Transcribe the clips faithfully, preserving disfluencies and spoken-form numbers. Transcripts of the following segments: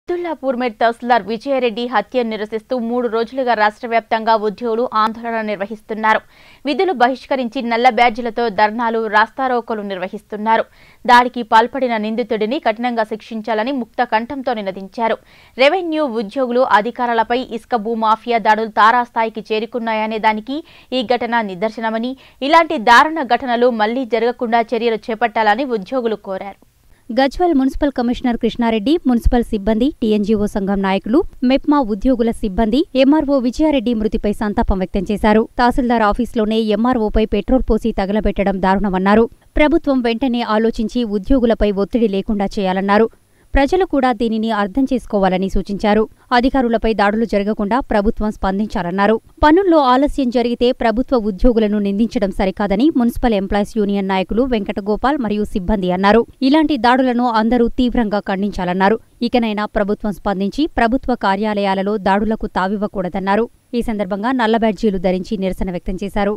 అబ్దుల్లాపూర్ మెట్ తహసీల్దార్ విజయారెడ్డి హత్యను నిరసిస్తూ మూడు రోజులుగా రాష్ట్ర వ్యాప్తంగా ఉద్యోగులు ఆందోళన నిర్వహిస్తున్నారు. విధులు బహిష్కరించి నల్ల బ్యాడ్జీలతో ధర్నాలు, రాస్తారోకోలు నిర్వహిస్తున్నారు. దాడికి పాల్పడిన నిందితుడిని కఠినంగా శిక్షించాలని ముక్త కంఠంతో నినదించారు. రెవెన్యూ ఉద్యోగులు అధికారులపై ఇసుక భూ మాఫియా దాడులు తారాస్థాయికి చేరుకున్నాయనే దానికి ఈ ఘటన నిదర్శనమని, ఇలాంటి దారుణ ఘటనలు మళ్లీ జరగకుండా చర్యలు చేపట్టాలని ఉద్యోగులు కోరారు. Gajwel municipal commissioner Krishna Reddy, municipal సిబ్బంది, టీఎన్జీఓ సంఘం నాయకులు, మెప్మా ఉద్యోగుల సిబ్బంది, ఎంఆర్ఓ విజయారెడ్డి మృతిపై సంతాపం వ్యక్తం చేశారు. తహసీల్దార్ ఆఫీసులోనే ఎంఆర్ఓపై పెట్రోల్ పోసి తగలబెట్టడం దారుణమన్నారు. ప్రభుత్వం వెంటనే ఆలోచించి ఉద్యోగులపై ఒత్తిడి లేకుండా చేయాలన్నారు. ప్రజలు కూడా దీనిని అర్థం చేసుకోవాలని సూచించారు. అధికారులపై దాడులు జరగకుండా ప్రభుత్వం స్పందించాలన్నారు. పనుల్లో ఆలస్యం జరిగితే ప్రభుత్వ ఉద్యోగులను నిందించడం సరికాదని మున్సిపల్ ఎంప్లాయీస్ యూనియన్ నాయకులు వెంకటగోపాల్ మరియు సిబ్బంది అన్నారు. ఇలాంటి దాడులను అందరూ తీవ్రంగా ఖండించాలన్నారు. ఇకనైనా ప్రభుత్వం స్పందించి ప్రభుత్వ కార్యాలయాలలో దాడులకు తావివ్వకూడదన్నారు. ఈ సందర్భంగా నల్ల బ్యాడ్జీలు ధరించి నిరసన వ్యక్తం చేశారు.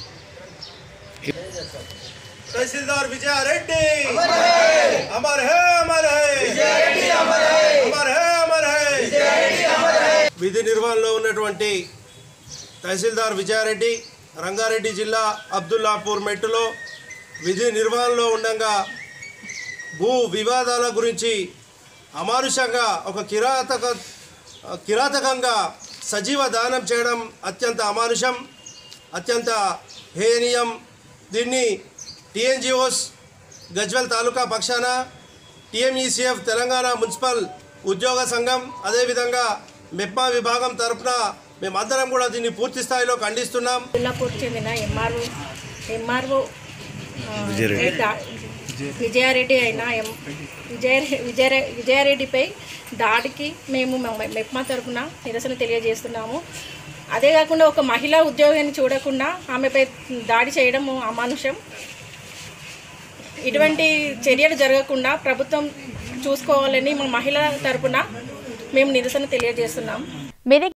तहसीलदार विजयारेड्डी अमर है अमर है विजयारेड्डी अमर है अमर है अमर है विजयारेड्डी अमर है विधि निर्वहणలో ఉన్నటువంటి తహసీల్దార్ విజయారెడ్డి రంగారెడ్డి జిల్లా అబ్దుల్లాపూర్ మెట్టులో విధి నిర్వహణలో ఉండగా భూ వివాదాల గురించి అమానుషంగా ఒక కిరాతక కిరాతకంగా సజీవ దానం చేయడం అత్యంత అమానుషం, అత్యంత హేయనీయం. దీన్ని టీఎన్జీఓస్ గజ్వెల్ తాలూకా పక్షాన, టీఎంఈసీఎఫ్ తెలంగాణ మున్సిపల్ ఉద్యోగ సంఘం, అదేవిధంగా మెప్మా విభాగం తరఫున మేమందరం కూడా దీన్ని పూర్తి స్థాయిలో ఖండిస్తున్నాం. అబ్దుల్లాపూర్ చెందిన ఎంఆర్ఓ ఎంఆర్ఓ విజయారెడ్డి అయిన విజయ విజయ విజయారెడ్డిపై దాడికి మేము మెప్మా తరఫున నిరసన తెలియజేస్తున్నాము. అదే కాకుండా ఒక మహిళా ఉద్యోగిని చూడకుండా ఆమెపై దాడి చేయడం అమానుషం. ఇటువంటి చర్యలు జరగకుండా ప్రభుత్వం చూసుకోవాలని మా మహిళల తరపున మేము నిరసన తెలియజేస్తున్నాం.